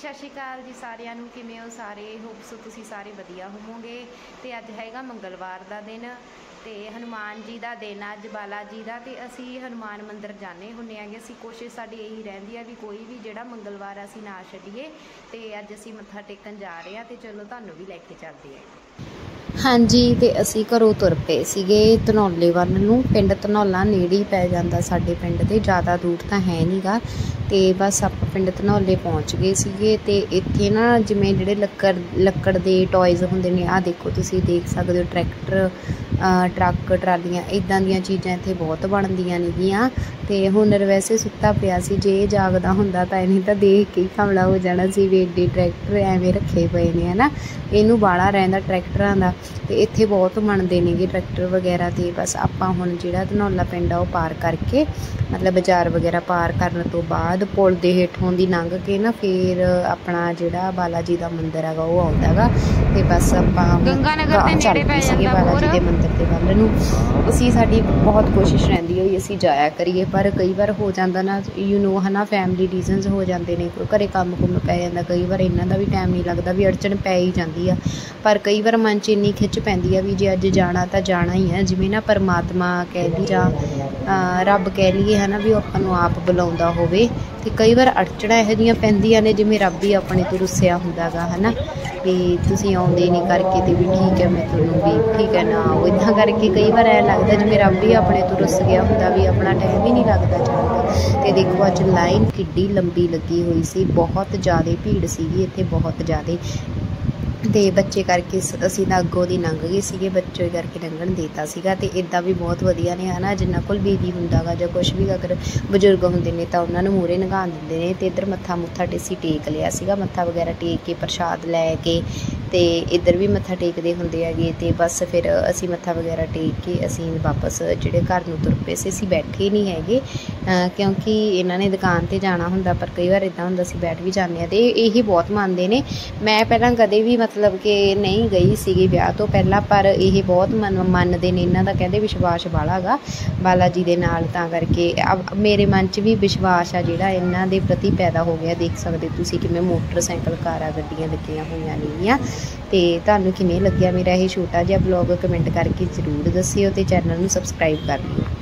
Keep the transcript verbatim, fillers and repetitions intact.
सत श्री अकाल जी सारिਆਂ ਨੂੰ किवें हो सारे होप सो तुसीं सारे वधिया होवोगे। तो अज हैगा मंगलवार का दिन तो हनुमान जी का दिन अज बाला जी का। तो असी हनुमान मंदिर जाने होंगे हैं। असी कोशिश साडी यही रहिंदी है भी कोई भी जिहड़ा मंगलवार असी ना छड्डीए। तो अज असी मत्था टेकन जा रहे हैं तो चलो तुहानूं भी लैके चलते हैं। हाँ जी, तो असी घरों तुर पे सीगे धनौले वल नूं। पिंड धनौला नेड़े ही पै जांदा साडे पिंड ते, ज़्यादा दूर तो है नहीं गा। तो बस आप पिंड धनौले पहुँच गए सीगे। ते इत्थे ना जिवें जिहड़े लक्कड़ लक्कड़ दे टॉयज़ हुंदे ने, आ देखो तुसीं देख सकदे हो ट्रैक्टर ट्रक ट्रालियां इदां दीयां चीज़ां इत्थे बहुत बनदियां नेगियां। ते हुनर वैसे सुत्ता पिया सी, जे जागदा हुंदा तां इहने तां देख के ही कमला हो जाना सी भी एड्डे ट्रैक्टर एवें रखे पे ने, है ना। इनू बाला रहिंदा ट्रैक्टरां दा। ते इत्थे बहुत मनदे नेगे ट्रैक्टर वगैरह। ते बस आपां हुण जिहड़ा धनौला पिंड आ ओह पार करके, मतलब बाजार वगैरह पार करन तो बाद पुल दे हेठों दी लंघ के ना फिर अपना जिहड़ा बाला जी दा मंदिर हैगा ओह आउंदा गा। ते बस आपां चल पे सीगे बाला जी दे मंदिर दे वल नूं। असीं साडी बहुत कोशिश रहिंदी होई असीं जाया करिए, पर कई बार हो जांदा ना, यू नो है ना, फैमिली रीजनस हो जाते हैं, घरे काम कुम पै जांदा, कई बार इन्हां दा भी टाइम नहीं लगता, भी अड़चन पै ही जाती है। पर कई बार मन च इन्नी खिच पैंदी है भी जे अज जाना तो जाना ही है। जिवें ना परमात्मा कह ली जां रब कह लीए, है ना, भी आपां नूं आप बुलाउंदा होवे। ते कई बार अड़चणां इहो जिहियां पैंदियां ने जिवें रब ही अपने तो रुस्सिया हुंदा गा, है ना, भी तुसीं आउंदे नहीं करके ते भी ठीक है मैं तुहानूं भी ठीक है ना आओ, इदां करके कई बार ऐ लगदा जिवें रब ही अपने तो रुस गया हुंदा, भी अपना टाइम ही नहीं लगदा जाण दा। ते देखो अज लाइन किड्डी लंबी लगी हुई सी, बहुत ज़्यादा भीड़ सीगी इत्थे, बहुत ज़्यादा। तो बच्चे करके असीं तां अग्गों दी लंघ गए सीगे, बच्चे करके लंघण देता सीगा। ते इदां भी बहुत वधिया ने, है ना, जिन्हां कोल बीबी हुंदा गा जां कुछ भी अगर बजुर्ग हुंदे ने तां उन्हां नूं मूहरे नगाण दिंदे ने। ते इधर मत्था मुत्था असीं टेक लिया सीगा, मत्था वगैरह टेक के प्रशाद लैके ते इधर भी मत्था टेकदे हुंदे हैगे। ते बस फिर असीं मत्था वगैरह टेक के असीं वापस जिहड़े घर नूं तुर पे सी। असीं बैठे नहीं हैगे क्योंकि इन्हां ने दुकान ते जाना हुंदा, पर कई बार इदां हुंदा असीं बैठ भी जांदे आ। ते यही बहुत मनदे ने। मैं पहलां कदे भी मतलब कि नहीं गई सीगी विआह तो पहला, पर यह बहुत मन मनदे ने, इन्हां दा कहंदे विश्वास बाला गा बाला जी दे नाल, तां करके अब मेरे मन च भी विश्वास आ जिहड़ा इन्हां दे प्रति पैदा हो गया। देख सकदे तुसीं किवें मोटरसाइकिल कारां गड्डियां लगियां होईयां नेगीआं। ते तुहानूं किवें लग्गिया मेरा ये छोटा जिहा ब्लॉग कमेंट करके जरूर दस्सिओ, ते चैनल नूं सबसक्राइब कर लिओ।